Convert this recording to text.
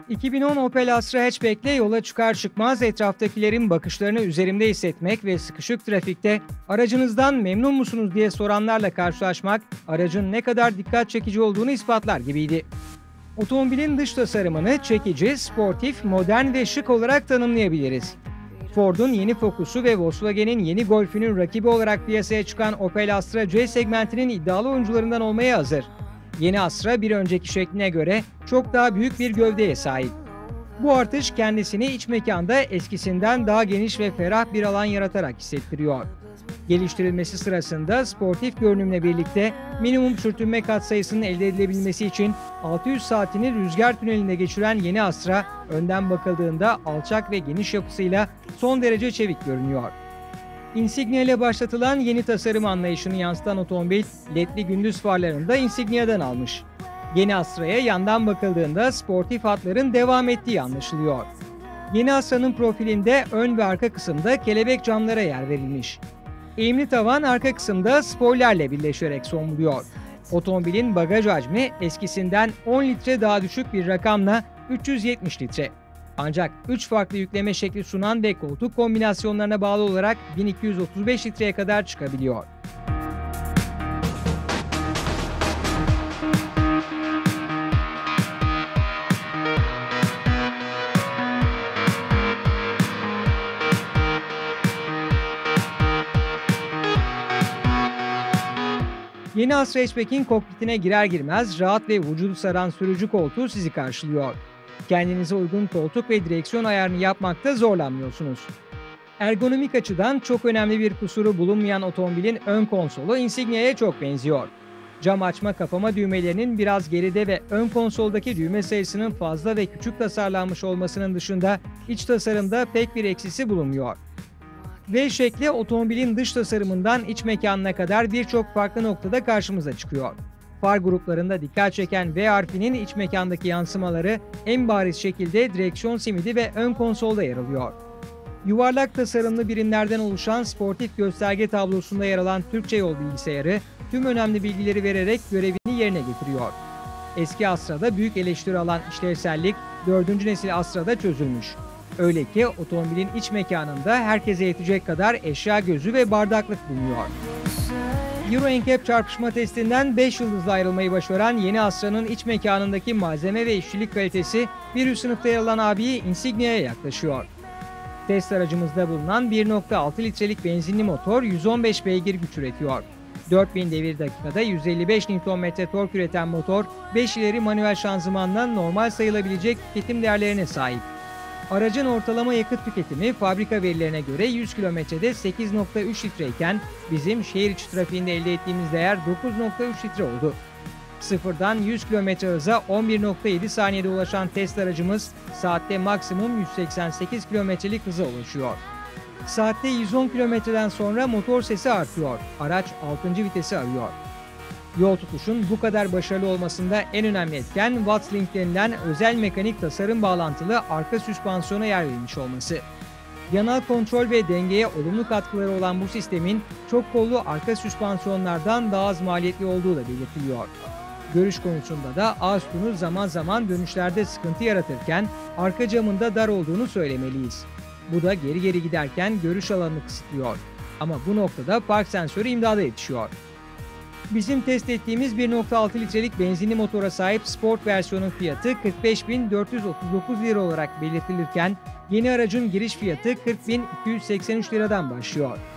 2010 Opel Astra hatchback'le yola çıkar çıkmaz etraftakilerin bakışlarını üzerimde hissetmek ve sıkışık trafikte aracınızdan memnun musunuz diye soranlarla karşılaşmak aracın ne kadar dikkat çekici olduğunu ispatlar gibiydi. Otomobilin dış tasarımını çekici, sportif, modern ve şık olarak tanımlayabiliriz. Ford'un yeni Focus'u ve Volkswagen'in yeni Golf'ünün rakibi olarak piyasaya çıkan Opel Astra C segmentinin iddialı oyuncularından olmaya hazır. Yeni Astra bir önceki şekline göre çok daha büyük bir gövdeye sahip. Bu artış kendisini iç mekanda eskisinden daha geniş ve ferah bir alan yaratarak hissettiriyor. Geliştirilmesi sırasında sportif görünümle birlikte minimum sürtünme katsayısının elde edilebilmesi için 600 saatini rüzgar tünelinde geçiren yeni Astra, önden bakıldığında alçak ve geniş yapısıyla son derece çevik görünüyor. Insignia ile başlatılan yeni tasarım anlayışını yansıtan otomobil, ledli gündüz farlarını da Insignia'dan almış. Yeni Astra'ya yandan bakıldığında sportif hatların devam ettiği anlaşılıyor. Yeni Astra'nın profilinde ön ve arka kısımda kelebek camlara yer verilmiş. Eğimli tavan arka kısımda spoilerle birleşerek son buluyor. Otomobilin bagaj hacmi eskisinden 10 litre daha düşük bir rakamla 370 litre. Ancak 3 farklı yükleme şekli sunan ve koltuk kombinasyonlarına bağlı olarak 1235 litreye kadar çıkabiliyor. Yeni Astra hatchback'in kokpitine girer girmez rahat ve vücudu saran sürücü koltuğu sizi karşılıyor. Kendinize uygun koltuk ve direksiyon ayarını yapmakta zorlanmıyorsunuz. Ergonomik açıdan çok önemli bir kusuru bulunmayan otomobilin ön konsolu Insignia'ya çok benziyor. Cam açma kapama düğmelerinin biraz geride ve ön konsoldaki düğme sayısının fazla ve küçük tasarlanmış olmasının dışında iç tasarımda pek bir eksisi bulunmuyor. V şekli otomobilin dış tasarımından iç mekanına kadar birçok farklı noktada karşımıza çıkıyor. Far gruplarında dikkat çeken V harfinin iç mekandaki yansımaları en bariz şekilde direksiyon simidi ve ön konsolda yer alıyor. Yuvarlak tasarımlı birimlerden oluşan sportif gösterge tablosunda yer alan Türkçe yol bilgisayarı tüm önemli bilgileri vererek görevini yerine getiriyor. Eski Astra'da büyük eleştiri alan işlevsellik 4. nesil Astra'da çözülmüş. Öyle ki otomobilin iç mekanında herkese yetecek kadar eşya gözü ve bardaklık bulunuyor. Euro NCAP çarpışma testinden 5 yıldızla ayrılmayı başaran yeni Astra'nın iç mekanındaki malzeme ve işçilik kalitesi bir üst sınıfta yer alan abiyi Insignia'ya yaklaşıyor. Test aracımızda bulunan 1.6 litrelik benzinli motor 115 beygir güç üretiyor. 4000 devir dakikada 155 Nm tork üreten motor 5 ileri manuel şanzımanla normal sayılabilecek tüketim değerlerine sahip. Aracın ortalama yakıt tüketimi fabrika verilerine göre 100 kilometrede 8.3 litreyken bizim şehir içi trafiğinde elde ettiğimiz değer 9.3 litre oldu. Sıfırdan 100 kilometre hıza 11.7 saniyede ulaşan test aracımız saatte maksimum 188 kilometrelik hıza ulaşıyor. Saatte 110 kilometreden sonra motor sesi artıyor. Araç 6. vitesi arıyor. Yol tutuşun bu kadar başarılı olmasında en önemli etken Wattslink denilen özel mekanik tasarım bağlantılı arka süspansiyona yer verilmiş olması. Yanal kontrol ve dengeye olumlu katkıları olan bu sistemin çok kollu arka süspansiyonlardan daha az maliyetli olduğu da belirtiliyor. Görüş konusunda da ağ sütunu zaman zaman dönüşlerde sıkıntı yaratırken arka camında dar olduğunu söylemeliyiz. Bu da geri geri giderken görüş alanını kısıtlıyor. Ama bu noktada park sensörü imdada yetişiyor. Bizim test ettiğimiz 1.6 litrelik benzinli motora sahip Sport versiyonun fiyatı 45.439 lira olarak belirtilirken yeni aracın giriş fiyatı 40.283 liradan başlıyor.